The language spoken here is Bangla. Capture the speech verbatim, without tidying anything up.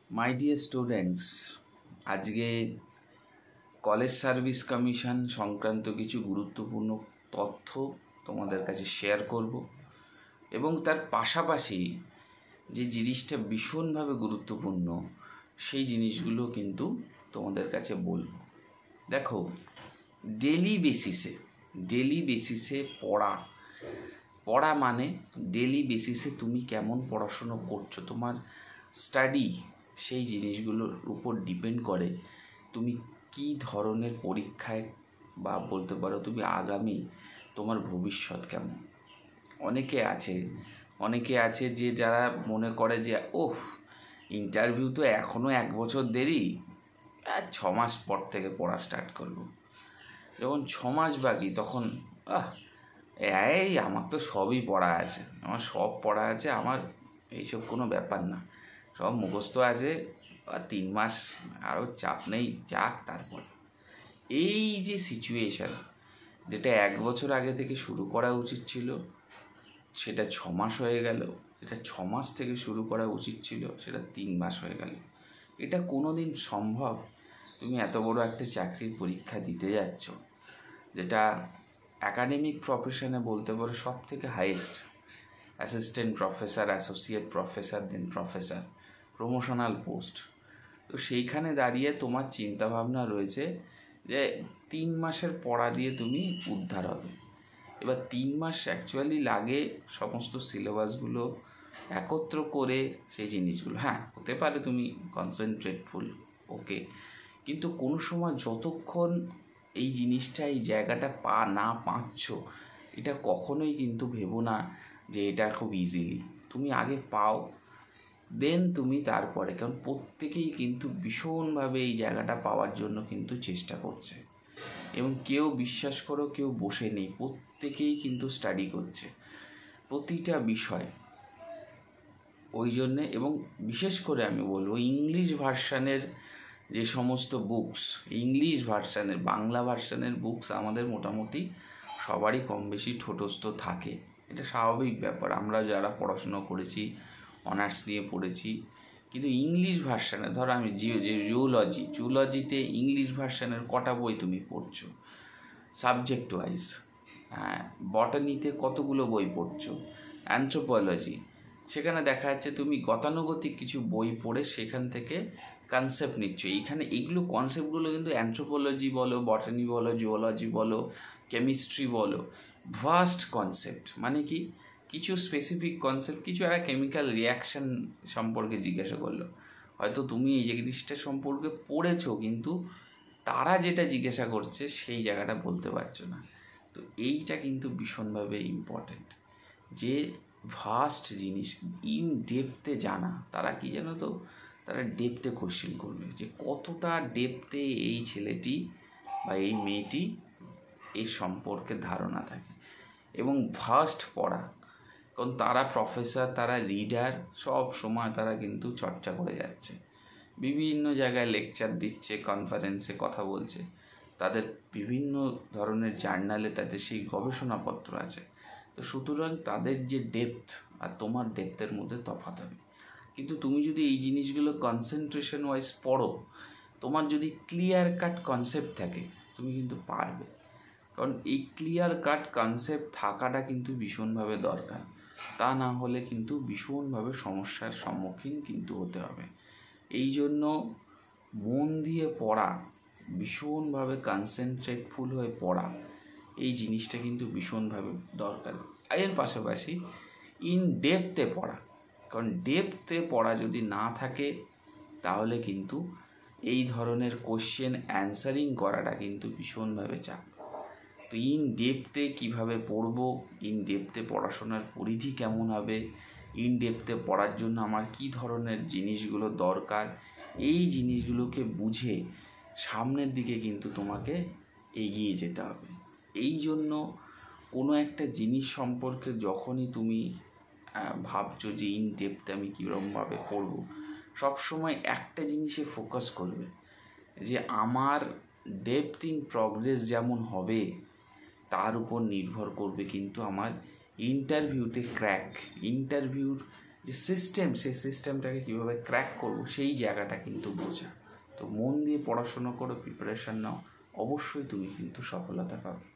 মাই ডিয়ার স্টুডেন্টস, আজকে কলেজ সার্ভিস কমিশন সংক্রান্ত কিছু গুরুত্বপূর্ণ তথ্য তোমাদের কাছে শেয়ার করব এবং তার পাশাপাশি যে জিনিসটা ভীষণভাবে গুরুত্বপূর্ণ সেই জিনিসগুলো কিন্তু তোমাদের কাছে বলবো। দেখো, ডেলি বেসিসে ডেলি বেসিসে পড়া পড়া মানে ডেলি বেসিসে তুমি কেমন পড়াশুনো করছো, তোমার স্টাডি সেই জিনিসগুলোর উপর ডিপেন্ড করে তুমি কি ধরনের পরীক্ষায় বা বলতে পারো তুমি আগামী তোমার ভবিষ্যৎ কেমন। অনেকে আছে অনেকে আছে যে যারা মনে করে যে ওহ ইন্টারভিউ তো এখনও এক বছর দেরি, আর ছ মাস পর থেকে পড়া স্টার্ট করব। যখন ছ মাস বাকি তখন আহ এই আমার তো সবই পড়া আছে, আমার সব পড়া আছে, আমার এইসব কোনো ব্যাপার না, সব মুখস্থ আছে, আর তিন মাস আরও চাপ নেই, যাক। তারপর এই যে সিচুয়েশান, যেটা এক বছর আগে থেকে শুরু করা উচিত ছিল সেটা ছ মাস হয়ে গেল, যেটা ছ মাস থেকে শুরু করা উচিত ছিল সেটা তিন মাস হয়ে গেল। এটা কোনো দিন সম্ভব? তুমি এত বড় একটা চাকরির পরীক্ষা দিতে যাচ্ছ, যেটা অ্যাকাডেমিক প্রফেশনে বলতে পারো সব থেকে highest, assistant professor, associate professor, then professor, promotional post. তো সেইখানে দাঁড়িয়ে তোমার চিন্তাভাবনা রয়েছে যে তিন মাসের পড়া দিয়ে তুমি উদ্ধার হবে। এবার তিন মাস অ্যাকচুয়ালি লাগে সমস্ত সিলেবাসগুলো একত্র করে সেই জিনিসগুলো, হ্যাঁ হতে পারে তুমি কনসেন্ট্রেটফুল, ওকে, কিন্তু কোনো সময় যতক্ষণ এই জিনিসটা এই জায়গাটা পা না পাচ্ছ, এটা কখনোই কিন্তু ভেবো না যে এটা খুব ইজিলি। তুমি আগে পাও, দেন তুমি তারপরে, কারণ প্রত্যেকেই কিন্তু ভীষণভাবে এই জায়গাটা পাওয়ার জন্য কিন্তু চেষ্টা করছে, এবং কেউ বিশ্বাস করো কেউ বসে নেই, প্রত্যেকেই কিন্তু স্টাডি করছে প্রতিটা বিষয়। ওই জন্যে, এবং বিশেষ করে আমি বলবো ইংলিশ ভার্সানের যে সমস্ত বুকস, ইংলিশ ভার্সানের বাংলা ভার্সানের বুকস আমাদের মোটামুটি সবারই কম বেশি ঠোঁটস্থ থাকে, এটা স্বাভাবিক ব্যাপার। আমরা যারা পড়াশুনো করেছি, অনার্স নিয়ে পড়েছি, কিন্তু ইংলিশ ভার্সানে ধরো আমি জিও যে জুওলজি জুওলজিতে ইংলিশ ভার্সানের কটা বই তুমি পড়ছো সাবজেক্ট ওয়াইজ, হ্যাঁ, বটানিতে কতগুলো বই পড়ছো, অ্যানথ্রোপোলজি সেখানে দেখা যাচ্ছে তুমি গতানুগতিক কিছু বই পড়ে সেখান থেকে কনসেপ্ট নিচ্ছ। এইখানে এইগুলো কনসেপ্টগুলো কিন্তু অ্যানথ্রোপোলজি বলো, বটানি বলো, জুওলজি বলো, কেমিস্ট্রি বলো, ভাস্ট কনসেপ্ট। মানে কি, কিছু স্পেসিফিক কনসেপ্ট, কিছু একটা কেমিক্যাল রিয়াকশান সম্পর্কে জিজ্ঞাসা করলো, হয়তো তুমি এই জিনিসটা সম্পর্কে পড়েছো কিন্তু তারা যেটা জিজ্ঞাসা করছে সেই জায়গাটা বলতে পারছো না। তো এইটা কিন্তু ভীষণভাবে ইম্পর্ট্যান্ট, যে ভাস্ট জিনিস ইন ডেপথে জানা। তারা কি জানো তো, তারা ডেপথে কোশ্চেন করবে যে কতটা ডেপথে এই ছেলেটি বা এই মেয়েটি এই সম্পর্কে ধারণা থাকে, এবং ভাস্ট পড়া, কারণ তারা প্রফেসর, তারা লিডার, সব সময় তারা কিন্তু চর্চা করে যাচ্ছে, বিভিন্ন জায়গায় লেকচার দিচ্ছে, কনফারেন্সে কথা বলছে, তাদের বিভিন্ন ধরনের জার্নালে তাদের সেই গবেষণাপত্র আছে। তো সুতরাং তাদের যে ডেপথ আর তোমার ডেপথের মধ্যে তফাৎ হবে। কিন্তু তুমি যদি এই জিনিসগুলো কনসেন্ট্রেশন ওয়াইজ পড়ো, তোমার যদি ক্লিয়ার কাট কনসেপ্ট থাকে, তুমি কিন্তু পারবে। কারণ এই ক্লিয়ার কাট কনসেপ্ট থাকাটা কিন্তু ভীষণভাবে দরকার, তা না হলে কিন্তু ভীষণভাবে সমস্যার সম্মুখীন কিন্তু হতে হবে। এই জন্য মন দিয়ে পড়া, ভীষণভাবে কনসেন্ট্রেটফুল হয়ে পড়া, এই জিনিসটা কিন্তু ভীষণভাবে দরকার। এর পাশাপাশি ইন ডেপথে পড়া, কারণ ডেপথে পড়া যদি না থাকে তাহলে কিন্তু এই ধরনের কোশ্চেন অ্যান্সারিং করাটা কিন্তু ভীষণভাবে চাপ। তো ইন ডেপথে কীভাবে পড়বো, ইন ডেপথে পড়াশোনার পরিধি কেমন হবে, ইন ডেপথে পড়ার জন্য আমার কী ধরনের জিনিসগুলো দরকার, এই জিনিসগুলোকে বুঝে সামনের দিকে কিন্তু তোমাকে এগিয়ে যেতে হবে। এই জন্য কোনো একটা জিনিস সম্পর্কে যখনই তুমি ভাবছো যে ইন ডেপথে আমি কীরকমভাবে পড়বো, সবসময় একটা জিনিসে ফোকাস করবে যে আমার ডেপথ ইন প্রগ্রেস যেমন হবে তার উপর নির্ভর করবে কিন্তু আমার ইন্টারভিউতে ক্র্যাক, ইন্টারভিউর যে সিস্টেম, সেই সিস্টেমটাকে কীভাবে ক্র্যাক করবো সেই জায়গাটা কিন্তু বোঝা। তো মন দিয়ে পড়াশোনা করো, প্রিপারেশান নাও, অবশ্যই তুমি কিন্তু সফলতা পাবে।